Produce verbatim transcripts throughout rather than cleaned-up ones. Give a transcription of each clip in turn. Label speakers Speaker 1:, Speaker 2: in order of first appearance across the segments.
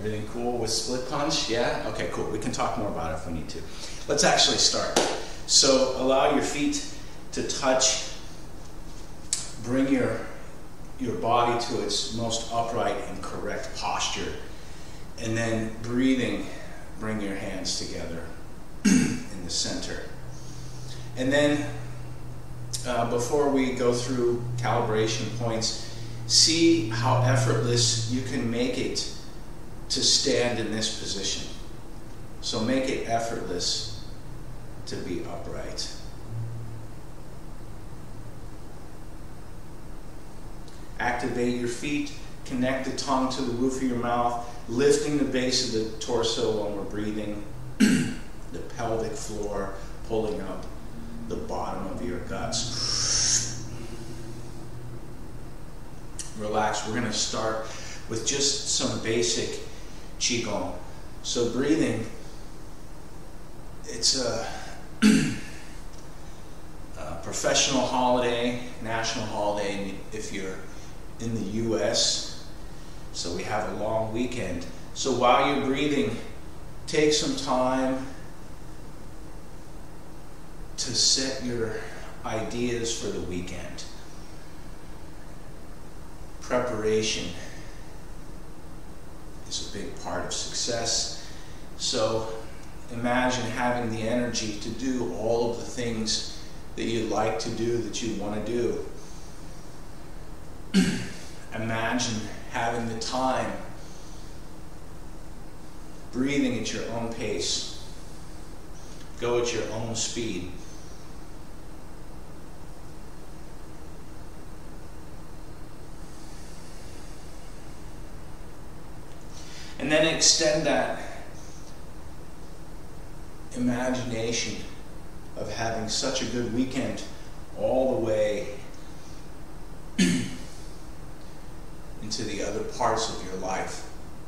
Speaker 1: Everything cool with split punch? Yeah? Okay, cool. We can talk more about it if we need to. Let's actually start. So allow your feet to touch. Bring your, your body to its most upright and correct posture. And then breathing, bring your hands together in the center. And then uh, before we go through calibration points, see how effortless you can make it to stand in this position. So make it effortless to be upright. Activate your feet, connect the tongue to the roof of your mouth, lifting the base of the torso when we're breathing, the pelvic floor, pulling up the bottom of your guts. Relax. We're going to start with just some basic Qigong. So breathing, it's a, a professional holiday, national holiday if you're in the U S, so we have a long weekend. So while you're breathing, take some time to set your ideas for the weekend. Preparation is a big part of success. So imagine having the energy to do all of the things that you like to do, that you want to do. Imagine having the time, breathing at your own pace, go at your own speed. And then extend that imagination of having such a good weekend all the way into the other parts of your life.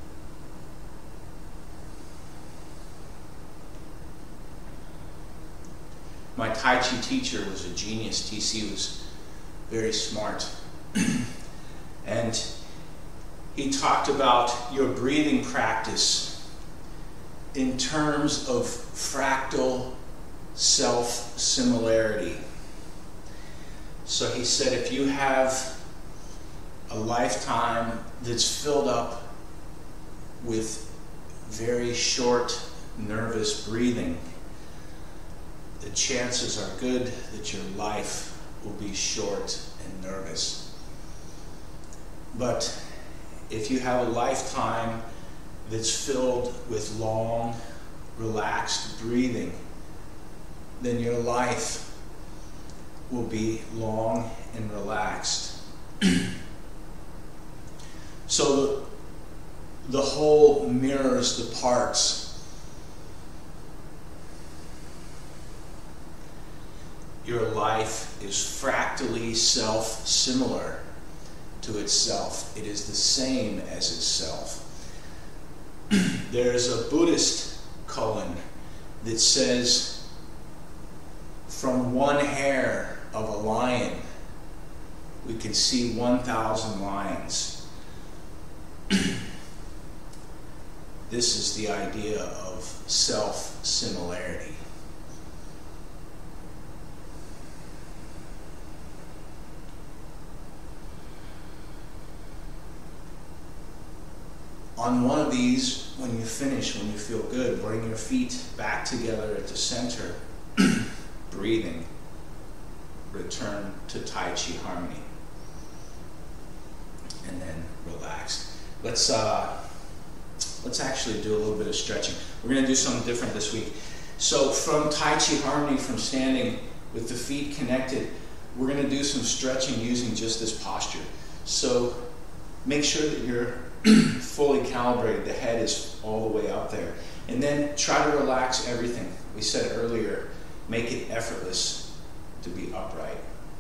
Speaker 1: My Tai Chi teacher was a genius. T C was very smart. And he talked about your breathing practice in terms of fractal self-similarity. So he said, if you have a lifetime that's filled up with very short, nervous breathing, the chances are good that your life will be short and nervous. But if you have a lifetime that's filled with long, relaxed breathing, then your life will be long and relaxed. So the, the whole mirrors the parts. Your life is fractally self-similar to itself. It is the same as itself. There's a Buddhist koan that says, from one hair of a lion, we can see one thousand lions. This is the idea of self-similarity. On one of these, when you finish, when you feel good, bring your feet back together at the center, breathing. Return to Tai Chi harmony. And then relax. Let's, uh, let's actually do a little bit of stretching. We're going to do something different this week. So from Tai Chi harmony, from standing with the feet connected, we're going to do some stretching using just this posture. So make sure that you're fully calibrated. The head is all the way up there. And then try to relax everything. We said earlier, make it effortless to be upright.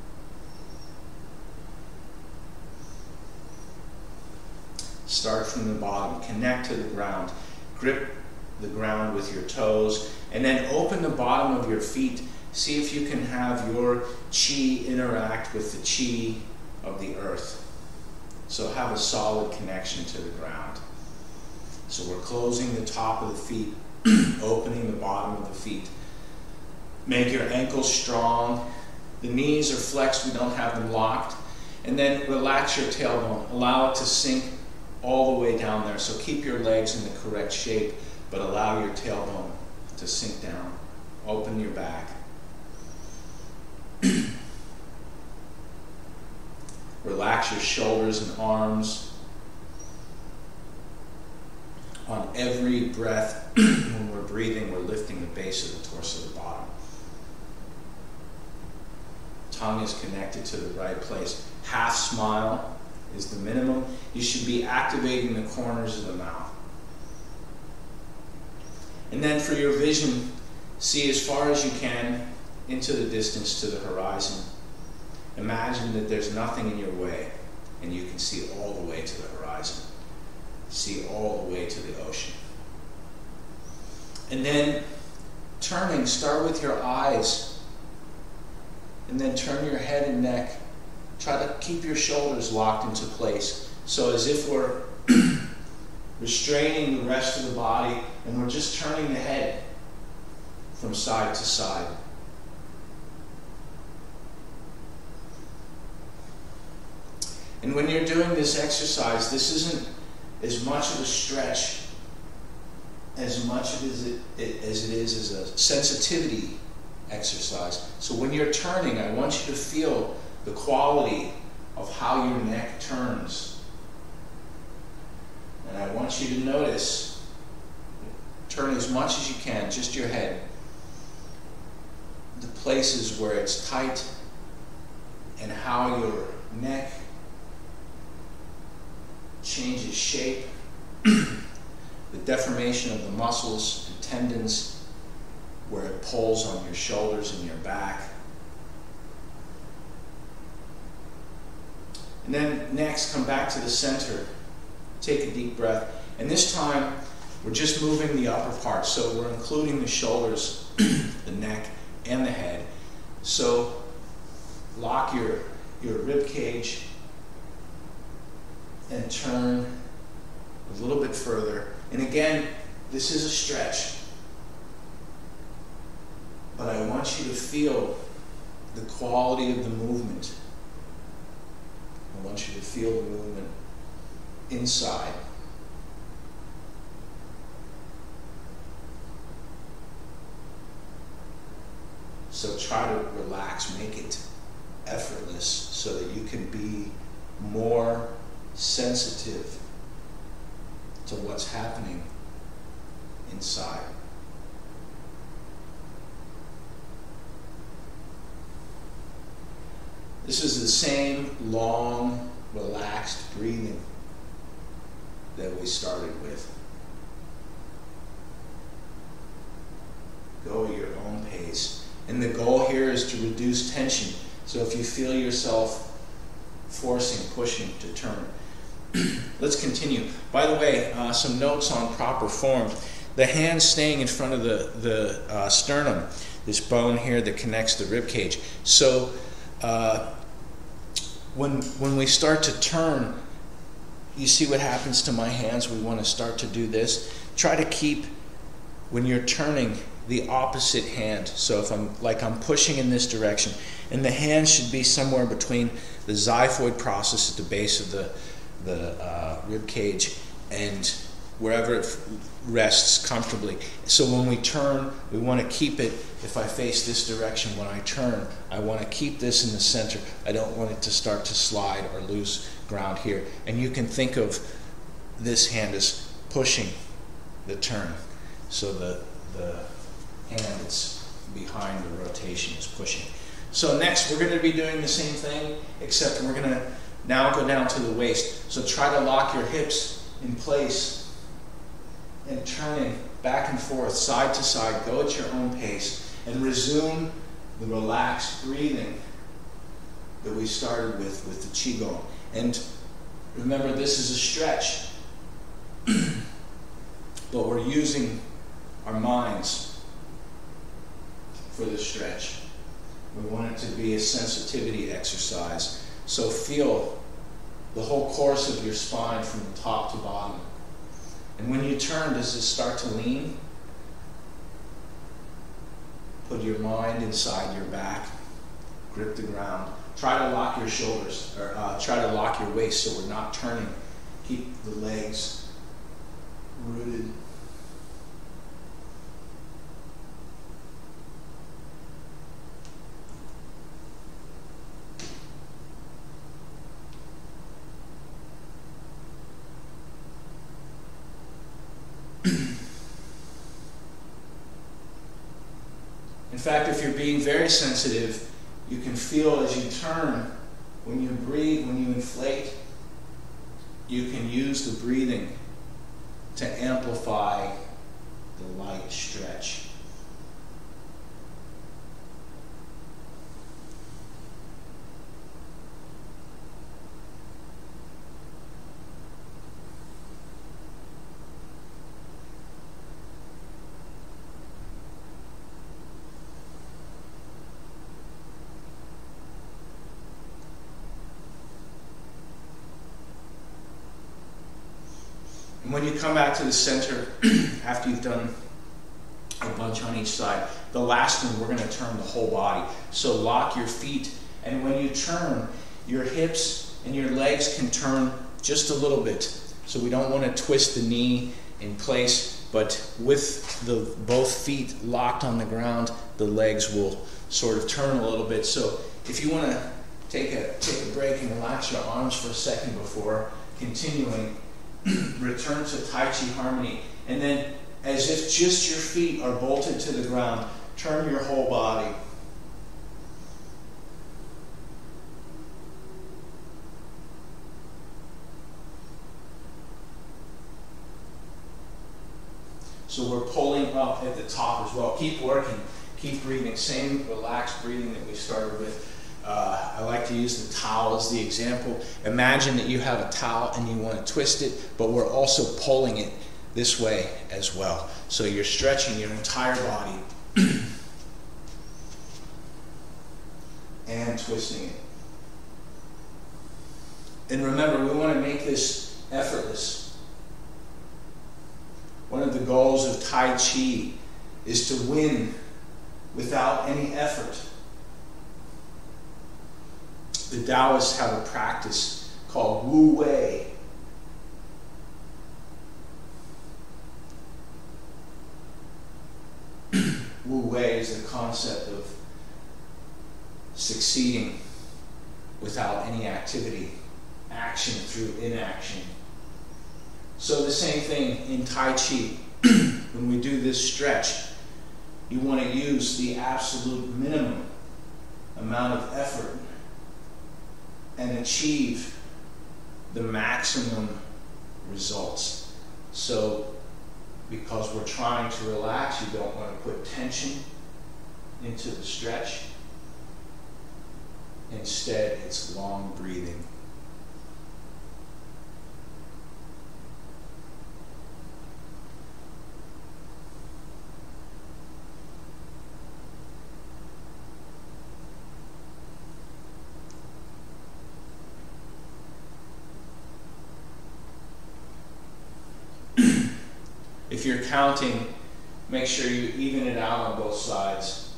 Speaker 1: Start from the bottom, connect to the ground, grip the ground with your toes, and then open the bottom of your feet. See if you can have your chi interact with the chi of the earth. So have a solid connection to the ground. So we're closing the top of the feet, opening the bottom of the feet. Make your ankles strong. The knees are flexed, we don't have them locked. And then relax your tailbone. Allow it to sink all the way down there. So keep your legs in the correct shape, but allow your tailbone to sink down. Open your back. Relax your shoulders and arms. On every breath, when we're breathing, we're lifting the base of the torso to the bottom. Tongue is connected to the right place. Half smile is the minimum. You should be activating the corners of the mouth. And then for your vision, see as far as you can into the distance to the horizon. Imagine that there's nothing in your way and you can see all the way to the horizon. See all the way to the ocean. And then turning, start with your eyes and then turn your head and neck. Try to keep your shoulders locked into place. So as if we're restraining the rest of the body and we're just turning the head from side to side. And when you're doing this exercise, this isn't as much of a stretch as much as it, as it is as a sensitivity exercise. So when you're turning, I want you to feel the quality of how your neck turns. And I want you to notice, turn as much as you can, just your head, the places where it's tight and how your neck changes shape, the deformation of the muscles and tendons where it pulls on your shoulders and your back. And then next, come back to the center. Take a deep breath. And this time, we're just moving the upper part. So we're including the shoulders, the neck, and the head. So lock your, your rib cage and turn a little bit further. And again, this is a stretch. But I want you to feel the quality of the movement. I want you to feel the movement inside. So try to relax, make it effortless so that you can be more sensitive to what's happening inside. This is the same long, relaxed breathing that we started with. Go at your own pace. And the goal here is to reduce tension. So if you feel yourself forcing, pushing to turn. Let's continue. By the way, uh, some notes on proper form. The hands staying in front of the, the uh, sternum, this bone here that connects the rib cage. So uh, when, when we start to turn, you see what happens to my hands? We want to start to do this. Try to keep, when you're turning, the opposite hand. So if I'm like I'm pushing in this direction, and the hand should be somewhere between the xiphoid process at the base of the the uh, rib cage and wherever it rests comfortably. So when we turn, we want to keep it. If I face this direction when I turn, I want to keep this in the center. I don't want it to start to slide or lose ground here. And you can think of this hand as pushing the turn. So the the hand that's behind the rotation is pushing. So next we're going to be doing the same thing, except we're going to now go down to the waist. So try to lock your hips in place and turning back and forth, side to side. Go at your own pace and resume the relaxed breathing that we started with with the Qigong. And remember, this is a stretch, but we're using our minds for the stretch. We want it to be a sensitivity exercise. So feel the whole course of your spine from the top to bottom. And when you turn, does it start to lean? Put your mind inside your back. Grip the ground. Try to lock your shoulders, or uh, try to lock your waist so we're not turning. Keep the legs rooted. In fact, if you're being very sensitive, you can feel as you turn, when you breathe, when you inflate, you can use the breathing to amplify the light stretch. And when you come back to the center, after you've done a bunch on each side, the last one, we're going to turn the whole body. So lock your feet, and when you turn, your hips and your legs can turn just a little bit. So we don't want to twist the knee in place, but with the both feet locked on the ground, the legs will sort of turn a little bit. So if you want to take a, take a break and relax your arms for a second before continuing, return to Tai Chi Harmony, and then as if just your feet are bolted to the ground, turn your whole body. So we're pulling up at the top as well. Keep working, keep breathing. Same relaxed breathing that we started with. Uh, I like to use the towel as the example. Imagine that you have a towel and you want to twist it, but we're also pulling it this way as well. So you're stretching your entire body and twisting it. And remember, we want to make this effortless. One of the goals of Tai Chi is to win without any effort. The Taoists have a practice called Wu Wei. Wu Wei is the concept of succeeding without any activity, action through inaction. So the same thing in Tai Chi. When we do this stretch, you want to use the absolute minimum amount of effort and achieve the maximum results. So, because we're trying to relax, you don't want to put tension into the stretch. Instead, it's long breathing. If you're counting, make sure you even it out on both sides.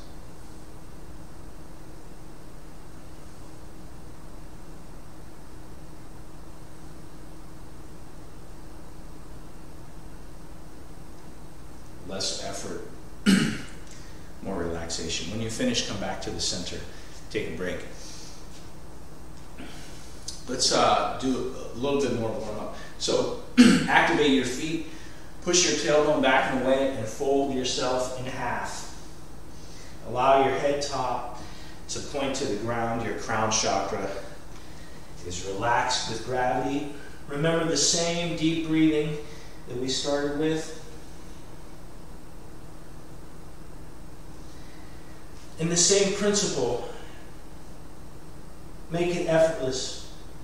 Speaker 1: Less effort, more relaxation. When you finish, come back to the center. Take a break. Let's uh, do a little bit more warm up. So activate your feet. Push your tailbone back and away and fold yourself in half. Allow your head top to point to the ground. Your crown chakra is relaxed with gravity. Remember the same deep breathing that we started with. And the same principle. Make it effortless.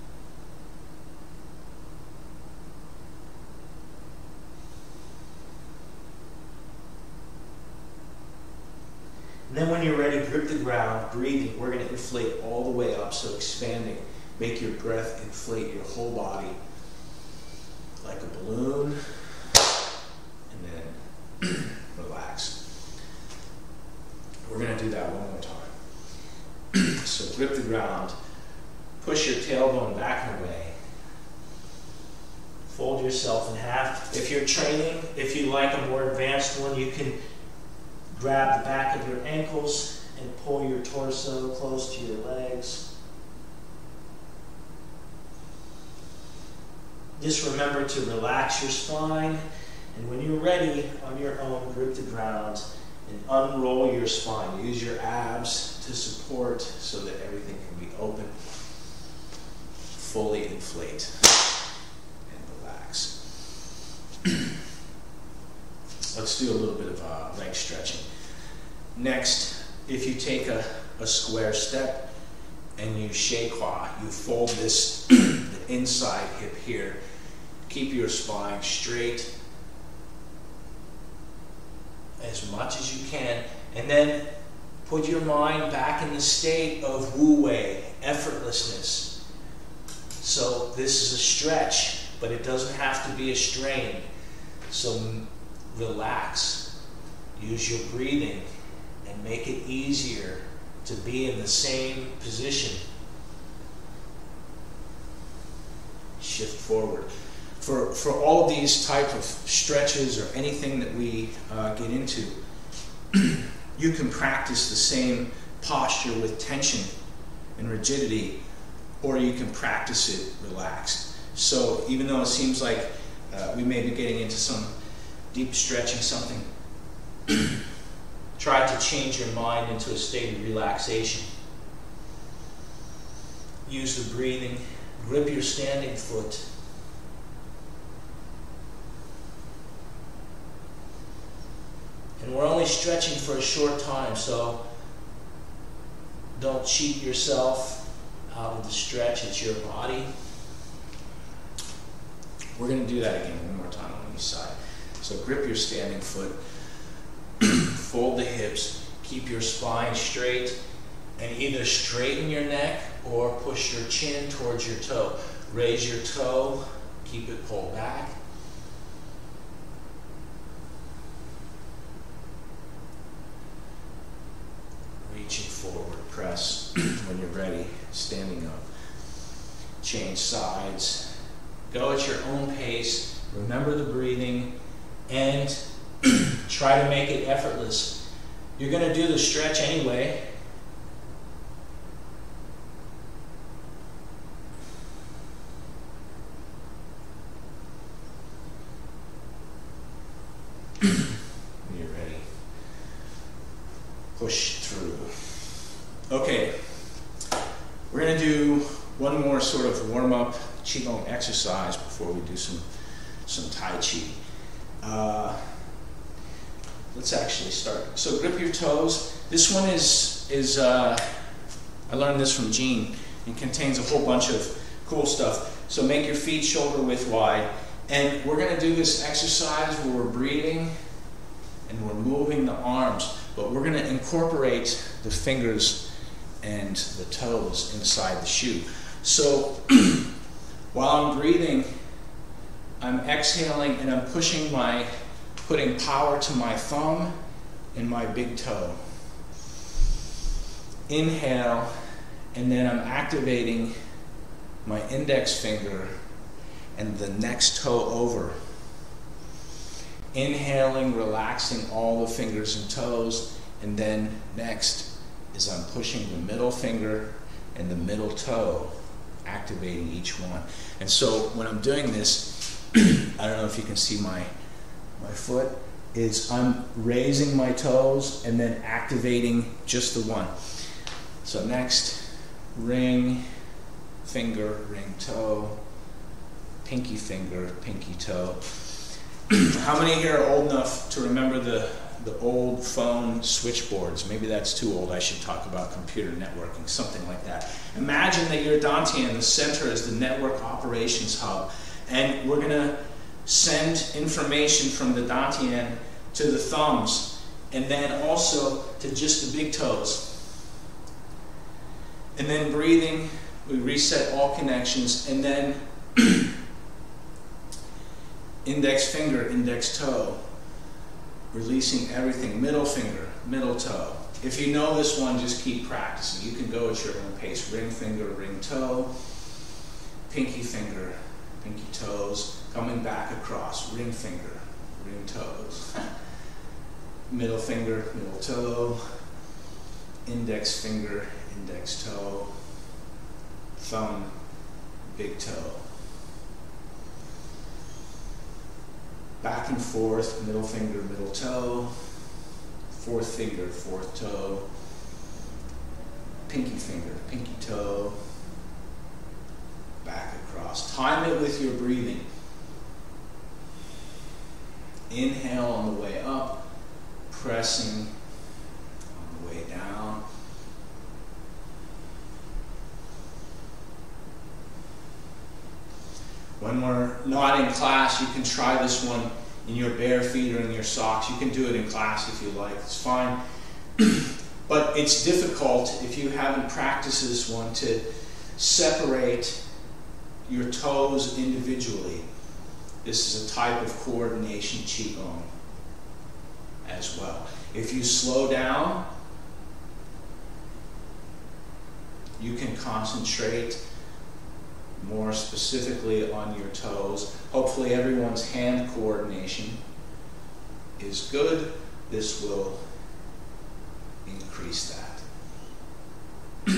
Speaker 1: And then when you're ready, grip the ground, breathing. We're going to inflate all the way up, so expanding. Make your breath inflate your whole body like a balloon. do that one more time. So grip the ground, push your tailbone back and away. Fold yourself in half. If you're training, if you like a more advanced one, you can grab the back of your ankles and pull your torso close to your legs. Just remember to relax your spine, and when you're ready, on your own, grip the ground and unroll your spine. Use your abs to support so that everything can be open. Fully inflate. Let's do a little bit of uh, leg stretching. Next, if you take a, a square step and you shake-hua, you fold this the inside hip here. Keep your spine straight as much as you can, and then put your mind back in the state of wu wei, effortlessness. So this is a stretch, but it doesn't have to be a strain. So relax, use your breathing, and make it easier to be in the same position. Shift forward. For, for all of these type of stretches or anything that we uh, get into, you can practice the same posture with tension and rigidity, or you can practice it relaxed. So even though it seems like uh, we may be getting into some deep stretching, something, try to change your mind into a state of relaxation. Use the breathing, grip your standing foot. And we're only stretching for a short time, so don't cheat yourself out of the stretch. It's your body. We're going to do that again one more time on each side. So grip your standing foot, fold the hips, keep your spine straight, and either straighten your neck or push your chin towards your toe. Raise your toe, keep it pulled back. Reaching forward, press when you're ready, standing up. Change sides. Go at your own pace. Remember the breathing. And try to make it effortless. You're going to do the stretch anyway. When you're ready, push through. Okay, we're going to do one more sort of warm-up Qigong exercise before we do some, some Tai Chi. Uh, let's actually start. So grip your toes. This one is, is uh, I learned this from Gene. It contains a whole bunch of cool stuff. So make your feet shoulder width wide. And we're going to do this exercise where we're breathing and we're moving the arms. But we're going to incorporate the fingers and the toes inside the shoe. So while I'm breathing, I'm exhaling and I'm pushing my, putting power to my thumb and my big toe. Inhale, and then I'm activating my index finger and the next toe over. Inhaling, relaxing all the fingers and toes, and then next is I'm pushing the middle finger and the middle toe, activating each one. And so when I'm doing this, I don't know if you can see my, my foot, is I'm raising my toes and then activating just the one. So next, ring, finger, ring, toe, pinky finger, pinky toe. How many here are old enough to remember the, the old phone switchboards? Maybe that's too old. I should talk about computer networking, something like that. Imagine that your dantian, the center, is the network operations hub. And we're going to send information from the dantian to the thumbs, and then also to just the big toes. And then breathing, we reset all connections, and then index finger, index toe, releasing everything, middle finger, middle toe, if you know this one, just keep practicing. You can go at your own pace. Ring finger, ring toe, pinky finger, pinky toes, coming back across, ring finger, ring toes, middle finger, middle toe, index finger, index toe, thumb, big toe. Back and forth, middle finger, middle toe, fourth finger, fourth toe, pinky finger, pinky toe, back across. Time it with your breathing. Inhale on the way up, pressing on the way down. When we're not in class, you can try this one in your bare feet or in your socks. You can do it in class if you like, it's fine. But it's difficult if you haven't practiced this one to separate your toes individually. This is a type of coordination qigong as well. If you slow down, you can concentrate more specifically on your toes. Hopefully everyone's hand coordination is good. This will increase that.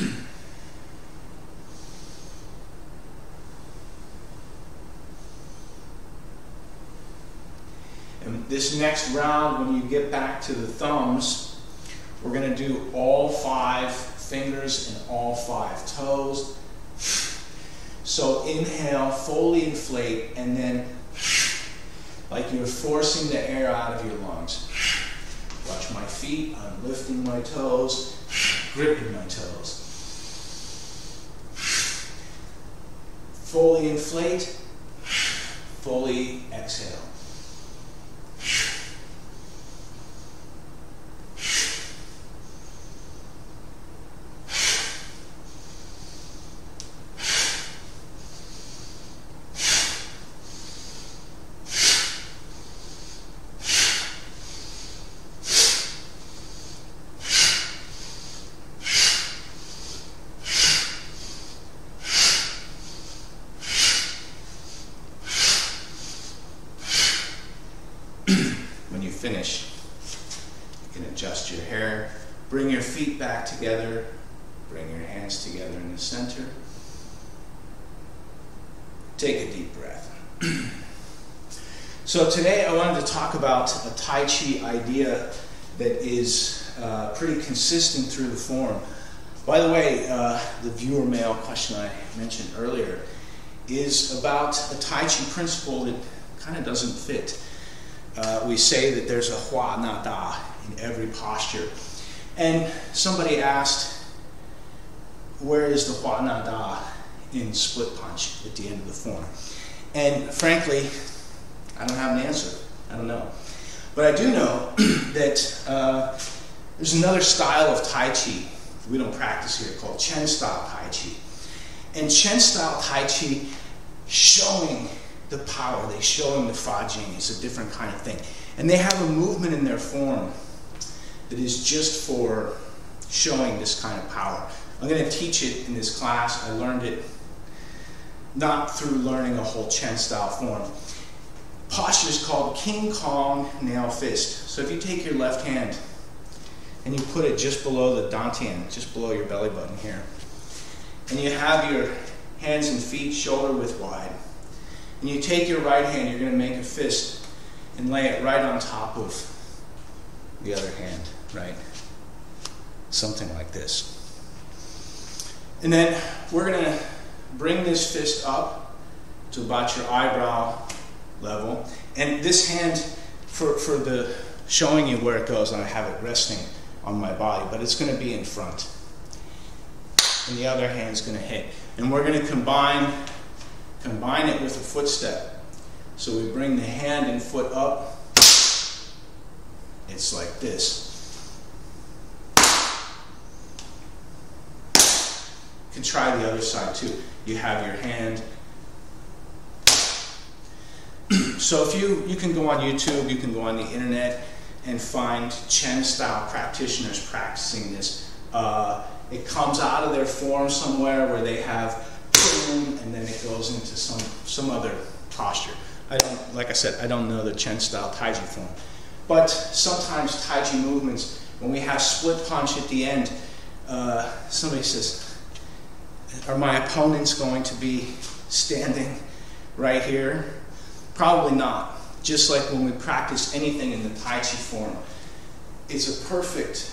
Speaker 1: And this next round, when you get back to the thumbs, we're going to do all five fingers and all five toes. So inhale, fully inflate, and then like you're forcing the air out of your lungs. Watch my feet, I'm lifting my toes, gripping my toes. Fully inflate, fully exhale. When you finish, you can adjust your hair, bring your feet back together, bring your hands together in the center. Take a deep breath. So today I wanted to talk about a Tai Chi idea that is uh, pretty consistent through the form. By the way, uh, the viewer mail question I mentioned earlier is about a Tai Chi principle that kind of doesn't fit. Uh, we say that there's a Hua Na Da in every posture. And somebody asked, where is the Hua Na Da in split punch at the end of the form? And frankly, I don't have an answer. I don't know. But I do know that uh, there's another style of Tai Chi we don't practice here called Chen style Tai Chi. And Chen style Tai Chi showing the power, they showing the Fa Jing. It's a different kind of thing. And they have a movement in their form that is just for showing this kind of power. I'm going to teach it in this class. I learned it not through learning a whole Chen style form. Posture is called King Kong Nail Fist. So if you take your left hand and you put it just below the dantian, just below your belly button here, and you have your hands and feet shoulder width wide, and you take your right hand, you're going to make a fist and lay it right on top of the other hand, right? Something like this. And then we're going to bring this fist up to about your eyebrow level. And this hand, for, for the showing you where it goes, and I have it resting on my body, but it's going to be in front. And the other hand's going to hit. And we're going to combine Combine it with a footstep. So we bring the hand and foot up. It's like this. You can try the other side too. You have your hand. So if you, you can go on YouTube, you can go on the internet, and find Chen-style practitioners practicing this. Uh, it comes out of their form somewhere where they have boom, and then it goes into some, some other posture. I don't, like I said, I don't know the Chen-style Taiji form. But sometimes Taiji movements, when we have split punch at the end, uh, somebody says, are my opponents going to be standing right here? Probably not. Just like when we practice anything in the Tai Chi form, it's a perfect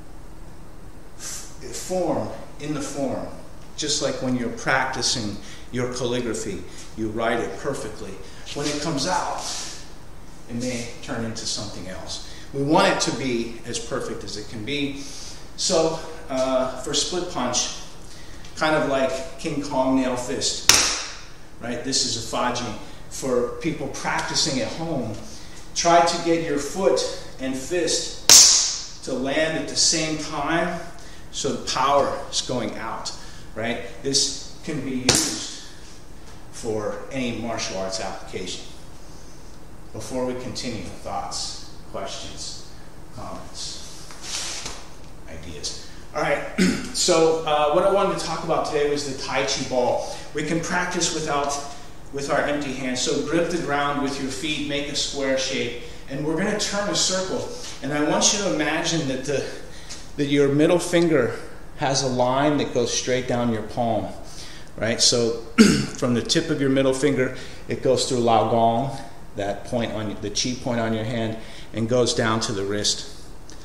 Speaker 1: form in the form. Just like when you're practicing your calligraphy, you write it perfectly. When it comes out, it may turn into something else. We want it to be as perfect as it can be. So uh, for split punch, kind of like King Kong nail fist, right? This is a Faji. For people practicing at home, try to get your foot and fist to land at the same time so the power is going out, right? This can be used for any martial arts application. Before we continue, thoughts, questions, comments, ideas. All right, so uh, what I wanted to talk about today was the Tai Chi ball. We can practice without with our empty hands. So grip the ground with your feet, make a square shape, and we're going to turn a circle. And I want you to imagine that the that your middle finger has a line that goes straight down your palm, right? So from the tip of your middle finger, it goes through Lao Gong, that point on the chi point on your hand, and goes down to the wrist.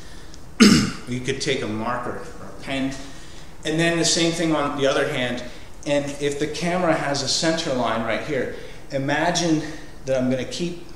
Speaker 1: You could take a marker or a pen, and then the same thing on the other hand. And if the camera has a center line right here, imagine that I'm going to keep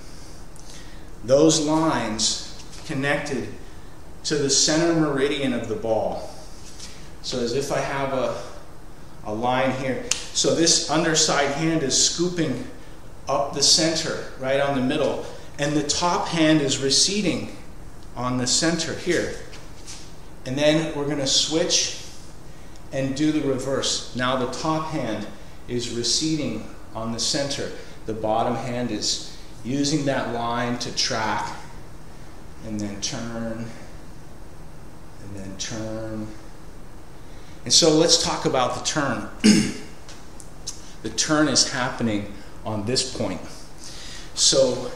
Speaker 1: those lines connected to the center meridian of the ball. So as if I have a, a line here. So this underside hand is scooping up the center, right on the middle. And the top hand is receding on the center here. And then we're going to switch and do the reverse. Now the top hand is receding on the center. The bottom hand is using that line to track, and then turn, and then turn. And so let's talk about the turn. The turn is happening on this point. So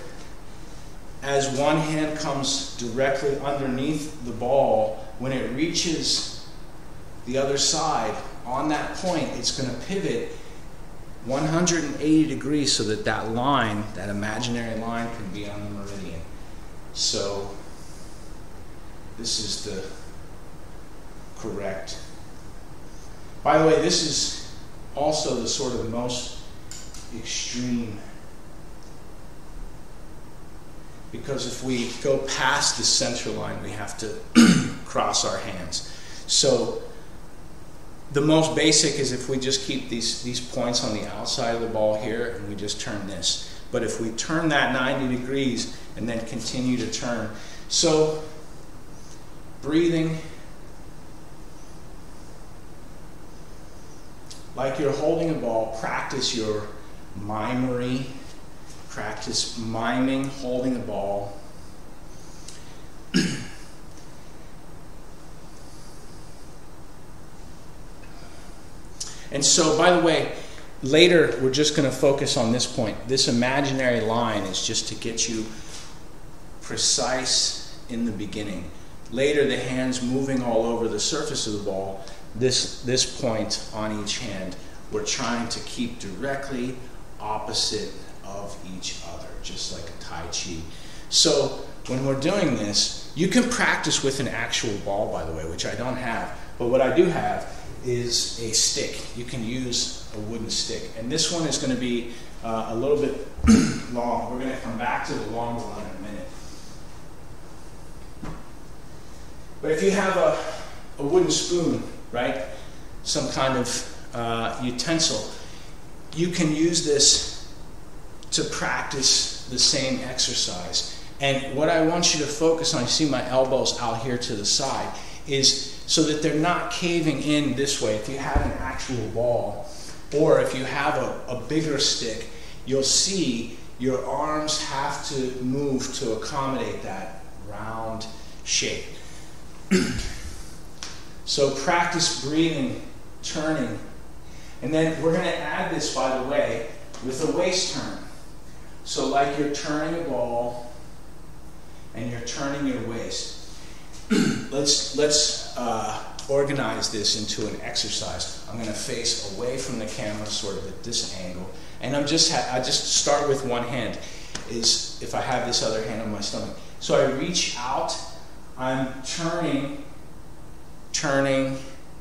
Speaker 1: as one hand comes directly underneath the ball, when it reaches the other side, on that point, it's going to pivot one hundred eighty degrees so that that line, that imaginary line, can be on the meridian. So this is the correct. By the way, this is also the sort of most extreme, because if we go past the center line, we have to cross our hands. So the most basic is if we just keep these, these points on the outside of the ball here, and we just turn this. But if we turn that ninety degrees and then continue to turn. So breathing like you're holding a ball. Practice your mimery. Practice miming, holding a ball. And so, by the way, later we're just going to focus on this point. This imaginary line is just to get you precise in the beginning. Later, the hands moving all over the surface of the ball, this, this point on each hand, we're trying to keep directly opposite of each other, just like a Tai Chi. So when we're doing this, you can practice with an actual ball, by the way, which I don't have. But what I do have is a stick. You can use a wooden stick. And this one is going to be uh, a little bit long. We're going to come back to the longer one in a minute. But if you have a, a wooden spoon, right, some kind of uh, utensil, you can use this to practice the same exercise. And what I want you to focus on, you see my elbows out here to the side, is so that they're not caving in this way. If you have an actual ball, or if you have a, a bigger stick, you'll see your arms have to move to accommodate that round shape. So practice breathing, turning. And then we're going to add this, by the way, with a waist turn. So like you're turning a ball and you're turning your waist. let's let's uh, organize this into an exercise. I'm going to face away from the camera, sort of at this angle. And I'm just ha I just start with one hand. Is if I have this other hand on my stomach. So I reach out, I'm turning, turning,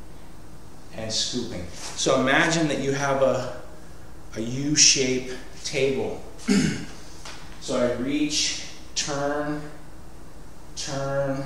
Speaker 1: and scooping. So imagine that you have a, a U-shaped table. So I reach, turn, turn,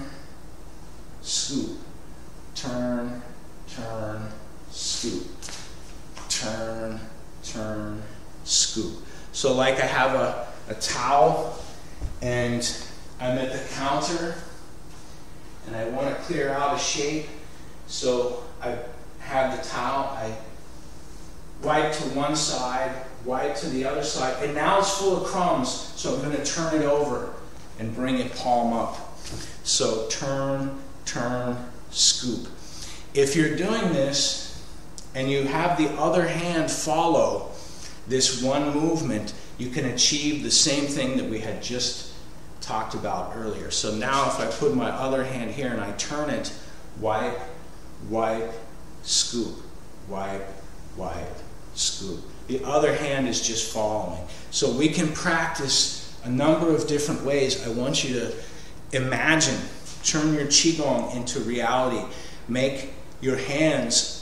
Speaker 1: scoop, turn, turn, scoop, turn, turn, scoop. So like I have a, a towel and I'm at the counter and I want to clear out a shape. So I have the towel, I wipe to one side, wipe to the other side, and now it's full of crumbs, so I'm going to turn it over and bring it palm up. So turn, turn, scoop. If you're doing this and you have the other hand follow this one movement, you can achieve the same thing that we had just talked about earlier. So now if I put my other hand here and I turn it, wipe, wipe, scoop, wipe, wipe, scoop. The other hand is just following. So we can practice a number of different ways. I want you to imagine, turn your Qigong into reality. Make your hands,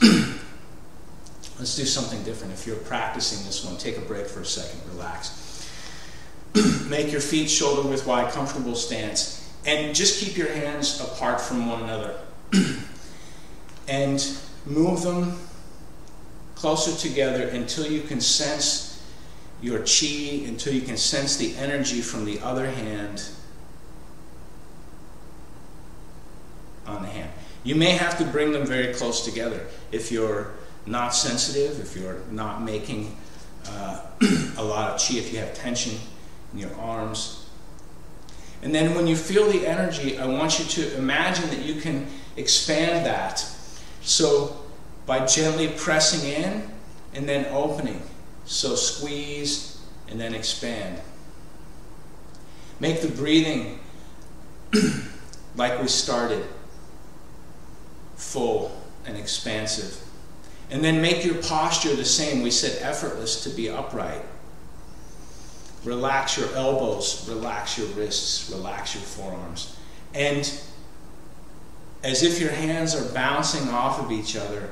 Speaker 1: let's do something different. If you're practicing this one, take a break for a second, relax. Make your feet shoulder width wide, comfortable stance, and just keep your hands apart from one another. And move them closer together until you can sense your Qi, until you can sense the energy from the other hand on the hand. You may have to bring them very close together if you're not sensitive, if you're not making uh, a lot of Qi, if you have tension in your arms. And then when you feel the energy, I want you to imagine that you can expand that. So by gently pressing in and then opening. So squeeze and then expand. Make the breathing like we started, full and expansive. And then make your posture the same. We said effortless to be upright. Relax your elbows, relax your wrists, relax your forearms. And as if your hands are bouncing off of each other,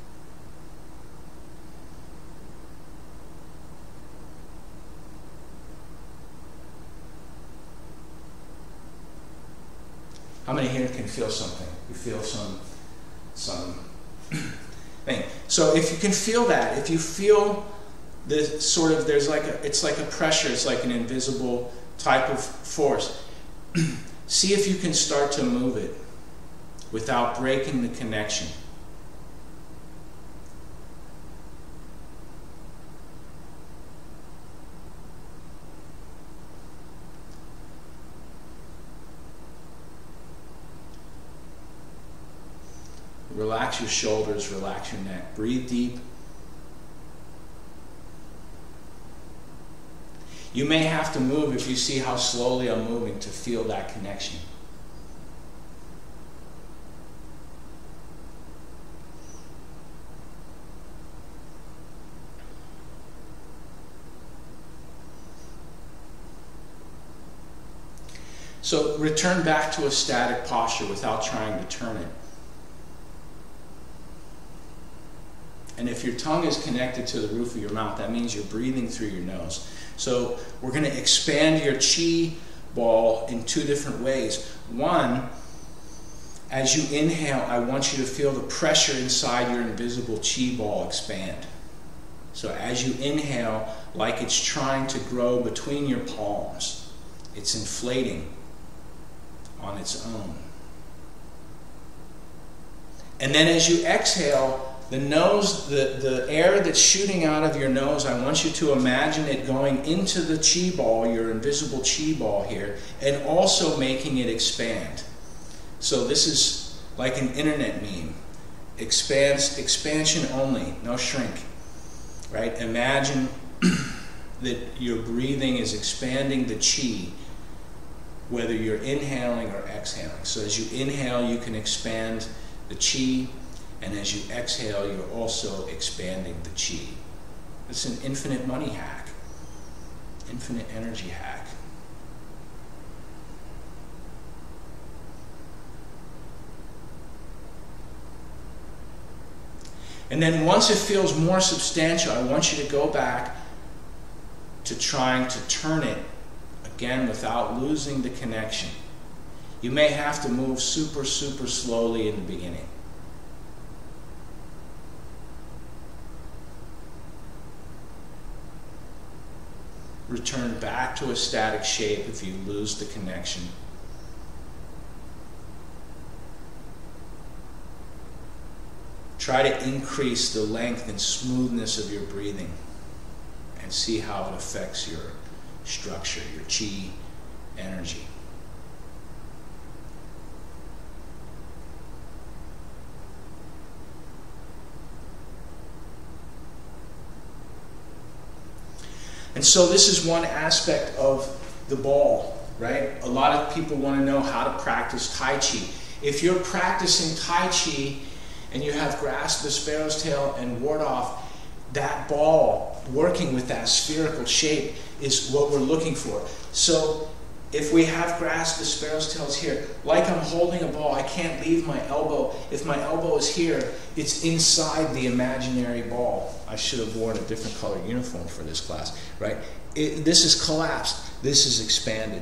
Speaker 1: how many here can feel something? You feel some, some thing. So if you can feel that, if you feel the sort of, there's like a, it's like a pressure, it's like an invisible type of force. See if you can start to move it without breaking the connection. Relax your shoulders, relax your neck. Breathe deep. You may have to move if you see how slowly I'm moving to feel that connection. So return back to a static posture without trying to turn it. And if your tongue is connected to the roof of your mouth, that means you're breathing through your nose. So we're going to expand your Qi ball in two different ways. One, as you inhale, I want you to feel the pressure inside your invisible Qi ball expand. So as you inhale, like it's trying to grow between your palms, it's inflating on its own. And then as you exhale, The nose, the, the air that's shooting out of your nose, I want you to imagine it going into the chi ball, your invisible chi ball here, and also making it expand. So this is like an internet meme. Expands, expansion only, no shrink. Right? Imagine that your breathing is expanding the chi, whether you're inhaling or exhaling. So as you inhale, you can expand the chi, and as you exhale, you're also expanding the chi. It's an infinite money hack, infinite energy hack. And then once it feels more substantial, I want you to go back to trying to turn it again without losing the connection. You may have to move super, super slowly in the beginning. Return back to a static shape if you lose the connection. Try to increase the length and smoothness of your breathing and see how it affects your structure, your chi energy. And so this is one aspect of the ball, right? A lot of people want to know how to practice Tai Chi. If you're practicing Tai Chi and you have grasp the sparrow's tail and ward off, that ball working with that spherical shape is what we're looking for. So if we have grasp the sparrow's tails here, like I'm holding a ball, I can't leave my elbow. If my elbow is here, it's inside the imaginary ball. I should have worn a different color uniform for this class, right? It, this is collapsed. This is expanded.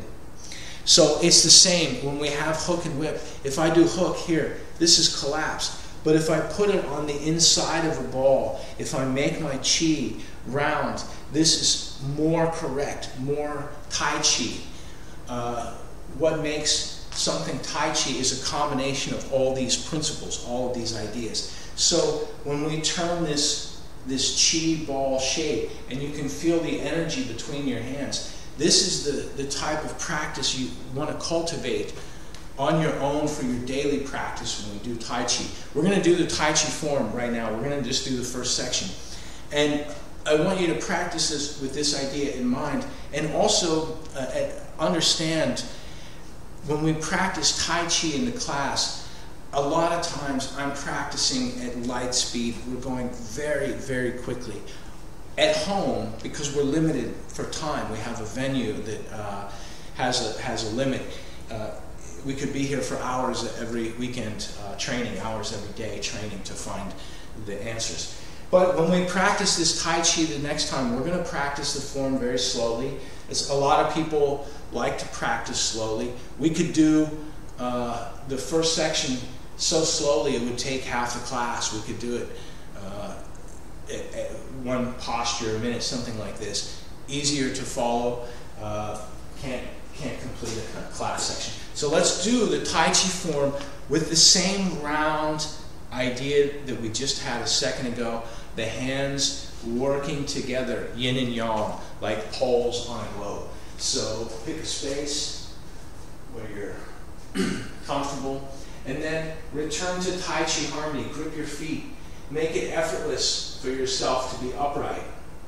Speaker 1: So it's the same when we have hook and whip. If I do hook here, this is collapsed. But if I put it on the inside of a ball, if I make my chi round, this is more correct, more Tai Chi. Uh, what makes something Tai Chi is a combination of all these principles, all of these ideas. So when we turn this, this chi ball shape, and you can feel the energy between your hands, this is the, the type of practice you want to cultivate on your own for your daily practice when we do Tai Chi. We're going to do the Tai Chi form right now. We're going to just do the first section. And I want you to practice this with this idea in mind, and also uh, understand when we practice Tai Chi in the class, a lot of times I'm practicing at light speed. We're going very, very quickly. At home, because we're limited for time, we have a venue that uh, has a has a limit. Uh, we could be here for hours every weekend uh, training, hours every day training to find the answers. But when we practice this Tai Chi the next time, we're going to practice the form very slowly. It's, a lot of people like to practice slowly. We could do uh, the first section so slowly it would take half the class. We could do it uh, at, at one posture a minute, something like this. Easier to follow. Uh, can't can't complete a class section. So let's do the Tai Chi form with the same round idea that we just had a second ago. The hands working together, yin and yang, like poles on a globe. So pick a space where you're comfortable, and then return to Tai Chi harmony. Grip your feet. Make it effortless for yourself to be upright.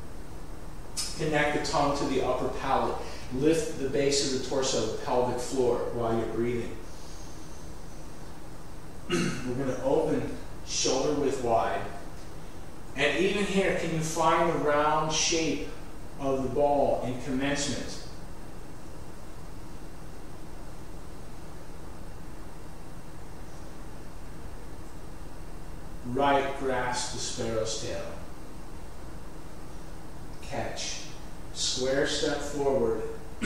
Speaker 1: Connect the tongue to the upper palate. Lift the base of the torso, the pelvic floor, while you're breathing. We're going to open shoulder width wide. And even here, can you find the round shape of the ball in commencement? Right grasp the sparrow's tail. Catch. Square step forward.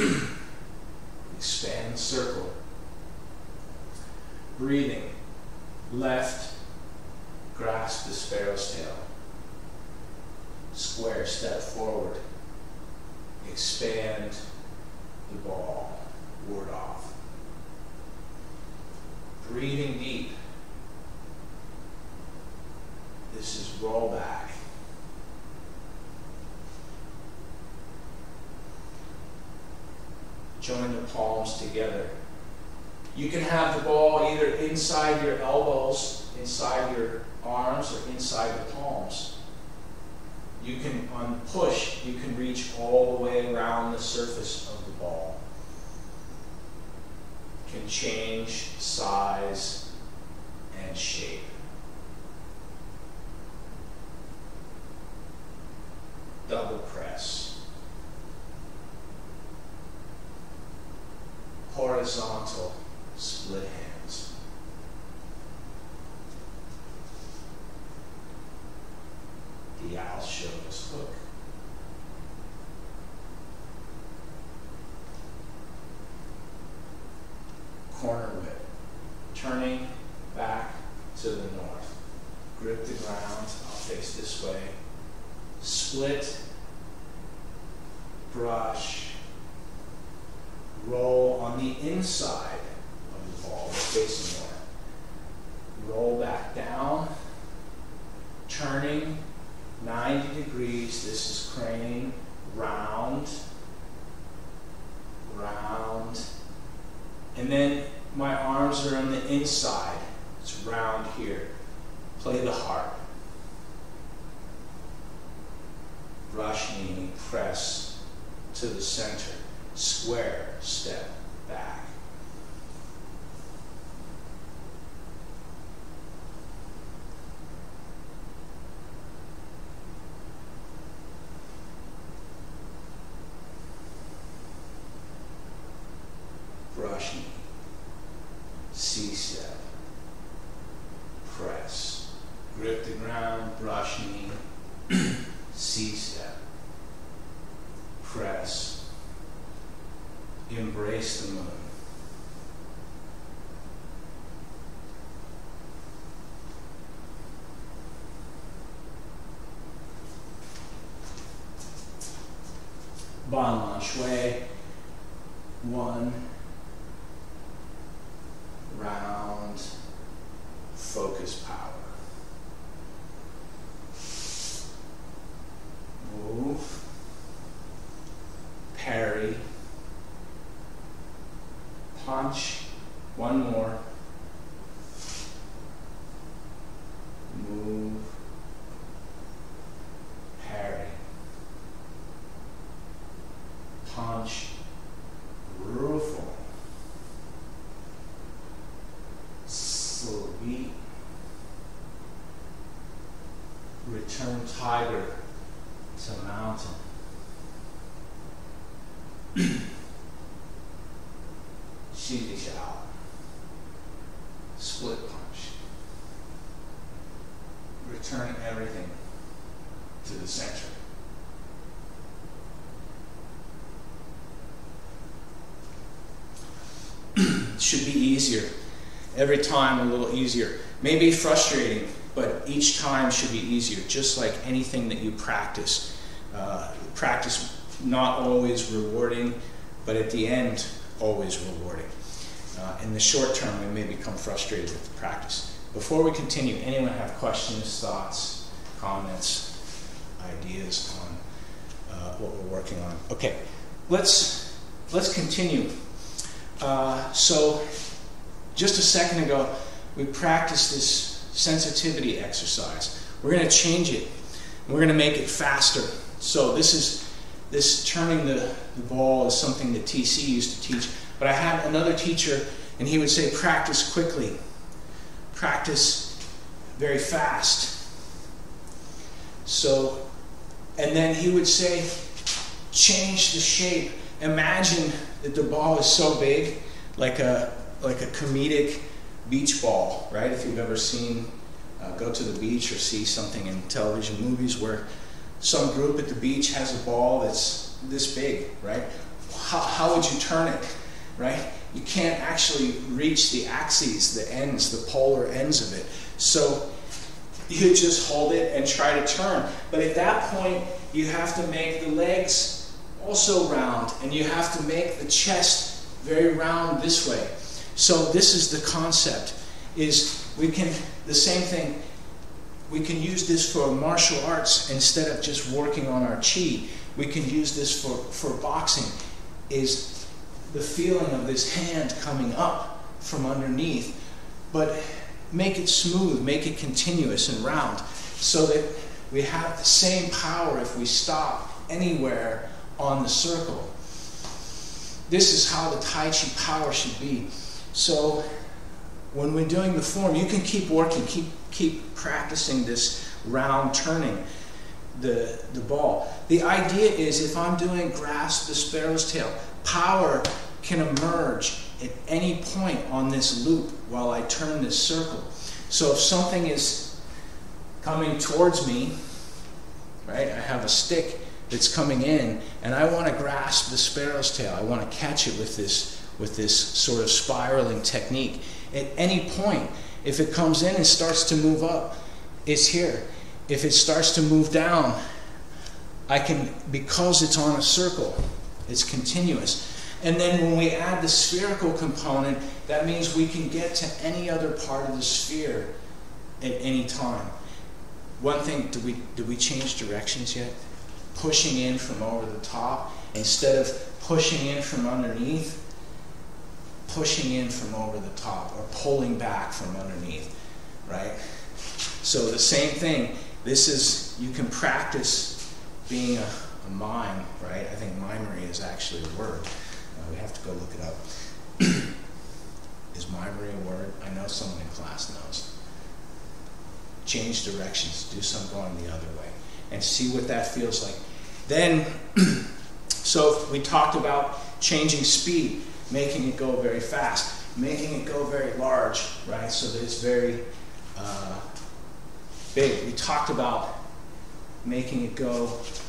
Speaker 1: Expand circle. Breathing. Left. Grasp the sparrow's tail. Square step forward. Expand the ball. Ward off. Breathing deep. The This is roll back. Join the palms together. You can have the ball either inside your elbows, inside your arms, or inside the palms. You can, on push, you can reach all the way around the surface of the ball. Can change size and shape. Double press. Horizontal split hands. The owl shows hook. Corner whip. Turning back to the north. Grip the ground. I'll face this way. Split. Brush. Roll on the inside of the ball, facing north. Roll back down, turning ninety degrees. This is crane, round, round. And then my arms are on the inside. It's round here. Play the heart. Brush knee, press to the center. Square step back. Brush knee. C-step. Press. Grip the ground, brush knee. C-step. Press. Embrace the moon. Bon Lan Shui. One. Round. Focus power. Move. Parry. Punch, one more, move, parry, punch, rueful, sweep, return tiger to mountain. Shidi Xiao. Split punch. Return everything to the center. Should be easier. Every time a little easier. Maybe frustrating, but each time should be easier. Just like anything that you practice. Uh, practice not always rewarding, but at the end, always rewarding. Uh, in the short term, we may become frustrated with the practice. Before we continue, anyone have questions, thoughts, comments, ideas on uh, what we're working on? Okay, let's let's continue. Uh, so, just a second ago, we practiced this sensitivity exercise. We're going to change it. We're going to make it faster. So this is this turning the, the ball is something that T C used to teach. But I had another teacher, and he would say, practice quickly. Practice very fast. So, and then he would say, change the shape. Imagine that the ball is so big, like a like a comedic beach ball, right? If you've ever seen, uh, go to the beach or see something in television movies where some group at the beach has a ball that's this big, right? How, how would you turn it, right? You can't actually reach the axes, the ends, the polar ends of it. So you just hold it and try to turn. But at that point, you have to make the legs also round, and you have to make the chest very round this way. So this is the concept, is we can, the same thing, we can use this for martial arts instead of just working on our chi. We can use this for, for boxing, is the feeling of this hand coming up from underneath, but make it smooth, make it continuous and round, so that we have the same power if we stop anywhere on the circle. This is how the Tai Chi power should be. So when we're doing the form, you can keep working, keep keep practicing this round turning the, the ball. The idea is, if I'm doing grasp the sparrow's tail, power can emerge at any point on this loop while I turn this circle. So if something is coming towards me, right, I have a stick that's coming in, and I want to grasp the sparrow's tail. I want to catch it with this, with this sort of spiraling technique. At any point, if it comes in and starts to move up, it's here. If it starts to move down, I can, because it's on a circle, it's continuous. And then when we add the spherical component, that means we can get to any other part of the sphere at any time. One thing, did we, did we change directions yet? Pushing in from over the top instead of pushing in from underneath, pushing in from over the top, or pulling back from underneath, right? So the same thing, this is, you can practice being a, a mime, right? I think mimery is actually a word. Uh, we have to go look it up. Is mimery a word? I know someone in class knows. Change directions, do some going the other way, and see what that feels like. Then, so we talked about changing speed, making it go very fast, making it go very large, right, so that it's very uh, big. We talked about making it go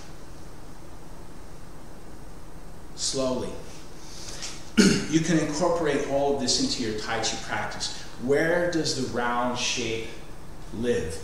Speaker 1: slowly. You can incorporate all of this into your Tai Chi practice. Where does the round shape live?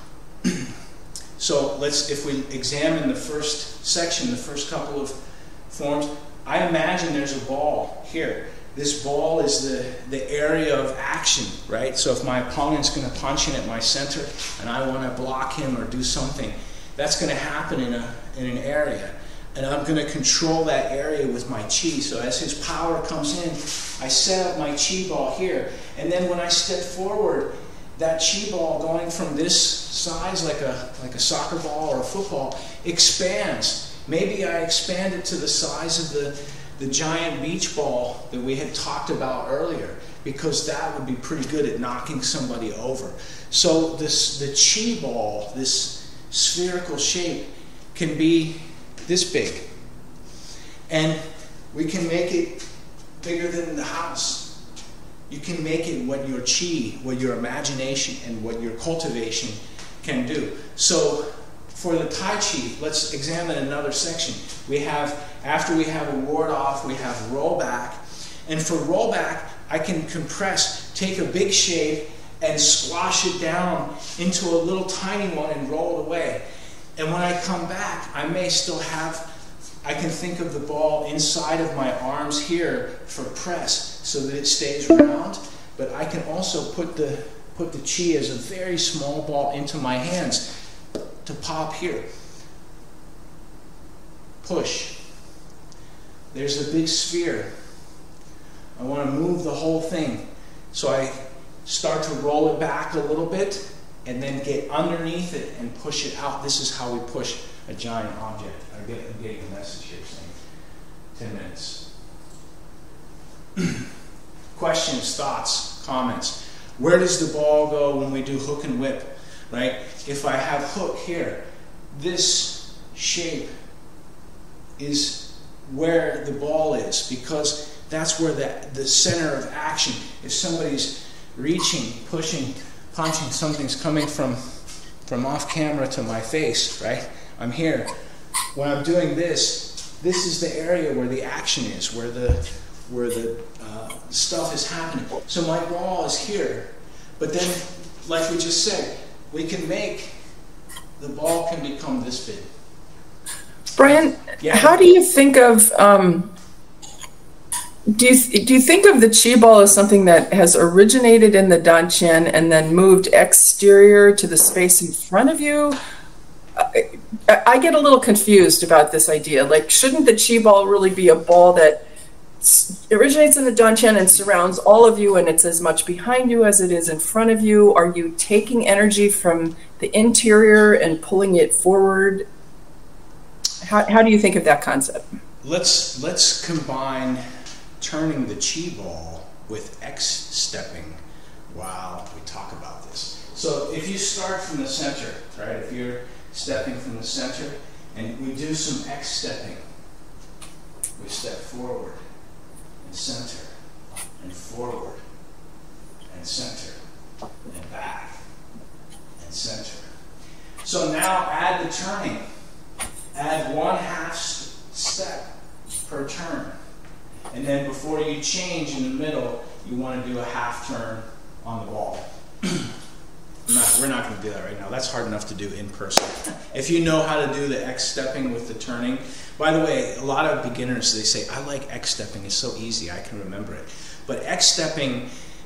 Speaker 1: So let's, if we examine the first section, the first couple of forms, I imagine there's a ball here. This ball is the, the area of action, right? So if my opponent's going to punch in at my center and I want to block him or do something, that's going to happen in, a, in an area. And I'm going to control that area with my chi. So as his power comes in, I set up my chi ball here. And then when I step forward, that chi ball going from this size, like a, like a soccer ball or a football, expands. Maybe I expand it to the size of the, the giant beach ball that we had talked about earlier, because that would be pretty good at knocking somebody over. So this, the chi ball, this spherical shape, can be this big. And we can make it bigger than the house. You can make it what your chi, what your imagination, and what your cultivation can do. So for the Tai Chi, let's examine another section. We have, after we have a ward off, we have rollback. And for rollback, I can compress, take a big shape, and squash it down into a little tiny one and roll it away. And when I come back, I may still have, I can think of the ball inside of my arms here for press so that it stays round, but I can also put the, put the chi as a very small ball into my hands to pop here. Push. There's a big sphere. I want to move the whole thing. So I start to roll it back a little bit and then get underneath it and push it out. This is how we push a giant object. I'm getting, I'm getting a message here saying ten minutes. Questions, thoughts, comments. Where does the ball go when we do hook and whip, right? If I have hook here, this shape is where the ball is, because that's where the, the center of action. If somebody's reaching, pushing, punching, something's coming from, from off camera to my face, right? I'm here. When I'm doing this, this is the area where the action is, where the, where the uh, stuff is happening. So my ball is here. But then, like we just said, we can make, the ball can become this big.
Speaker 2: Brian,
Speaker 1: yeah.
Speaker 2: How do you think of um, Do you, do you think of the Qi ball as something that has originated in the Dantian and then moved exterior to the space in front of you? I, I get a little confused about this idea. Like, shouldn't the Qi ball really be a ball that originates in the Dantian and surrounds all of you, and it's as much behind you as it is in front of you? Are you taking energy from the interior and pulling it forward? How, how do you think of that concept?
Speaker 1: Let's, let's combine turning the Qi ball with X-stepping while we talk about this. So if you start from the center, right, if you're stepping from the center, and we do some X-stepping, we step forward and center, and forward, and center, and back, and center. So now add the turning. Add one half step per turn. And then before you change in the middle, you want to do a half turn on the ball. Not, we're not going to do that right now. That's hard enough to do in person. If you know how to do the X-stepping with the turning. By the way, a lot of beginners, they say, I like X-stepping. It's so easy. I can remember it. But X-stepping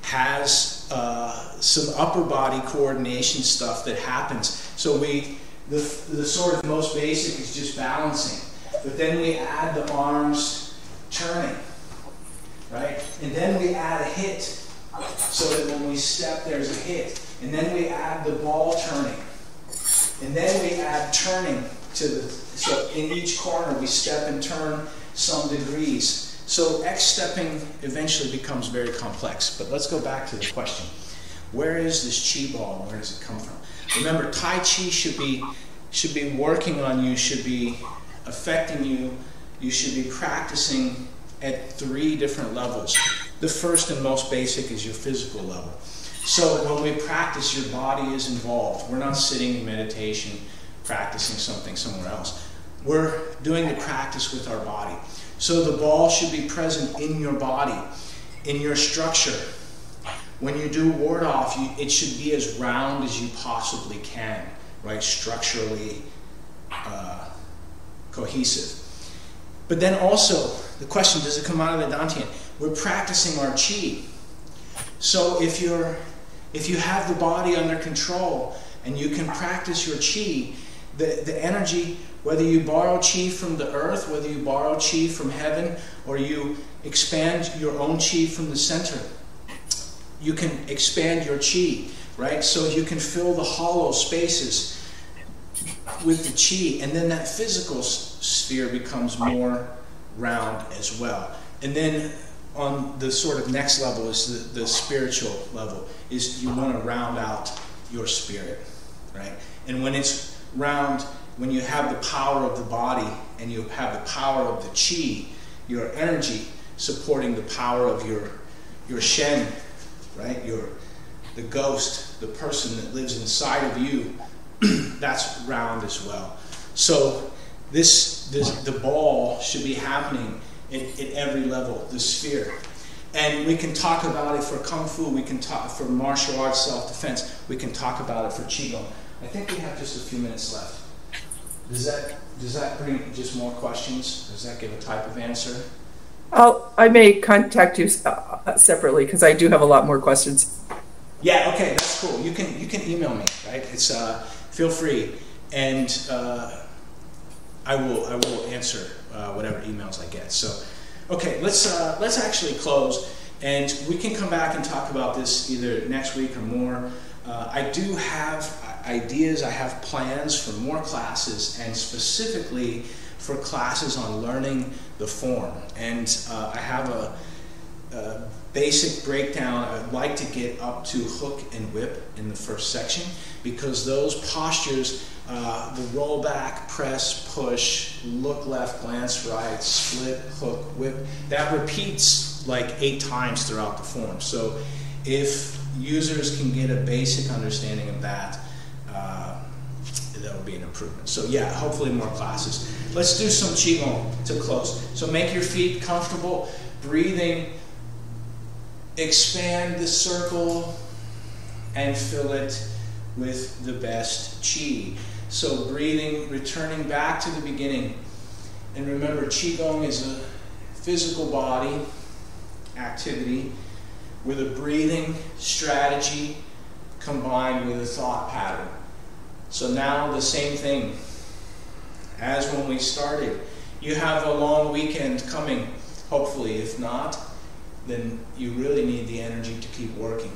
Speaker 1: has uh, some upper body coordination stuff that happens. So we, the, the sort of most basic is just balancing. But then we add the arms turning, right? And then we add a hit, so that when we step, there's a hit. And then we add the ball turning. And then we add turning to the, so in each corner we step and turn some degrees. So X-stepping eventually becomes very complex. But let's go back to the question. Where is this Qi ball? Where does it come from? Remember, Tai Chi should be, should be working on you, should be affecting you. You should be practicing at three different levels. The first and most basic is your physical level. So when we practice, your body is involved. We're not sitting in meditation practicing something somewhere else. We're doing the practice with our body. So the ball should be present in your body, in your structure. When you do ward off, you, it should be as round as you possibly can, right? Structurally uh, cohesive. But then also, the question, does it come out of the Dantian? We're practicing our Qi. So if you're, if you have the body under control and you can practice your Qi, the, the energy, whether you borrow Qi from the earth, whether you borrow Qi from heaven, or you expand your own Qi from the center, you can expand your Qi, right? So you can fill the hollow spaces with the Qi, and then that physical sphere becomes more round as well. And then on the sort of next level is the, the spiritual level, is you want to round out your spirit, right? And when it's round, when you have the power of the body and you have the power of the Qi, your energy supporting the power of your, your Shen, right? Your, the ghost, the person that lives inside of you, that's round as well. So this, this, the ball should be happening at, at every level, the sphere. And we can talk about it for Kung Fu, we can talk for martial arts, self-defense, we can talk about it for Qigong. I think we have just a few minutes left. Does that, does that bring just more questions? Does that give a type of answer?
Speaker 2: I'll, I may contact you uh, separately because I do have a lot more questions.
Speaker 1: Yeah, okay, that's cool. You can, you can email me, right? It's, uh, feel free. And uh, I will, I will answer uh, whatever emails I get. So, okay, let's, uh, let's actually close. And we can come back and talk about this either next week or more. Uh, I do have ideas, I have plans for more classes, and specifically for classes on learning the form. And uh, I have a, a basic breakdown. I'd like to get up to hook and whip in the first section, because those postures, uh, the roll back, press, push, look left, glance right, split, hook, whip, that repeats like eight times throughout the form. So if users can get a basic understanding of that, uh, that would be an improvement. So yeah, hopefully more classes. Let's do some Qigong to close. So make your feet comfortable, breathing, expand the circle, and fill it with the best Qi. So breathing, returning back to the beginning. And remember, Qigong is a physical body activity with a breathing strategy combined with a thought pattern. So now the same thing as when we started. You have a long weekend coming, hopefully. If not, then you really need the energy to keep working.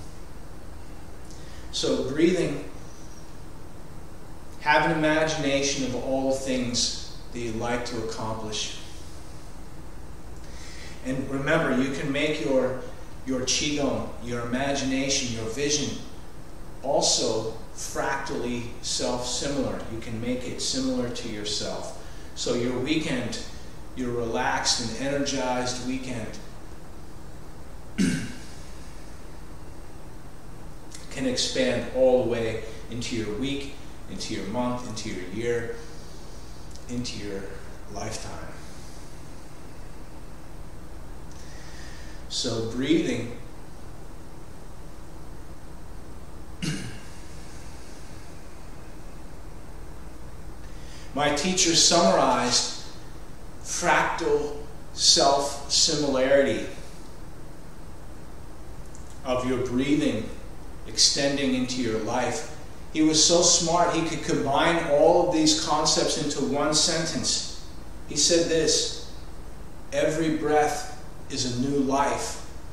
Speaker 1: So breathing, have an imagination of all the things that you'd like to accomplish. And remember, you can make your, your qigong, your imagination, your vision, also fractally self-similar. You can make it similar to yourself. So your weekend, your relaxed and energized weekend, can expand all the way into your week, into your month, into your year, into your lifetime. So breathing my teacher summarized fractal self-similarity of your breathing extending into your life. He was so smart, he could combine all of these concepts into one sentence. He said this: every breath is a new life.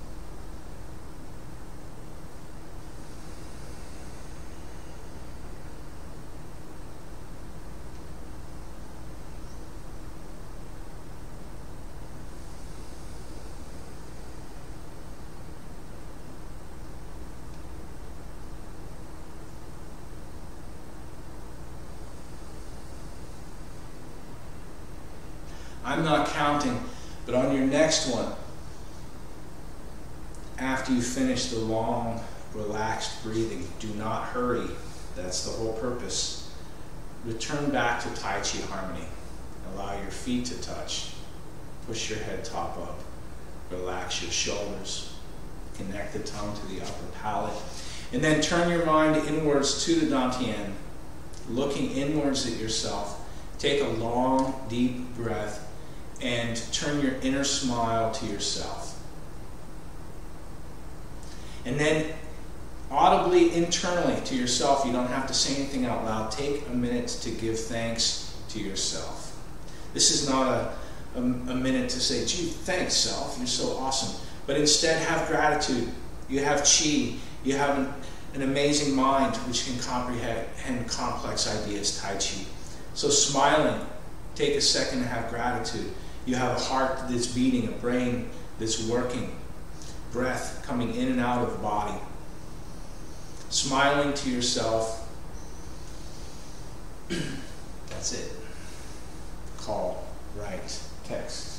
Speaker 1: I'm not counting, but on your next one, after you finish the long, relaxed breathing, do not hurry. That's the whole purpose. Return back to Tai Chi harmony. Allow your feet to touch. Push your head top up. Relax your shoulders. Connect the tongue to the upper palate. And then turn your mind inwards to the Dantian, looking inwards at yourself. Take a long, deep breath and turn your inner smile to yourself. And then audibly, internally to yourself, you don't have to say anything out loud, take a minute to give thanks to yourself. This is not a, a, a minute to say, gee, thanks self, you're so awesome. But instead have gratitude. You have chi, you have an, an amazing mind which can comprehend complex ideas, Tai Chi. So smiling, take a second to have gratitude. You have a heart that's beating, a brain that's working, breath coming in and out of the body. Smiling to yourself. That's it. Call, write, text.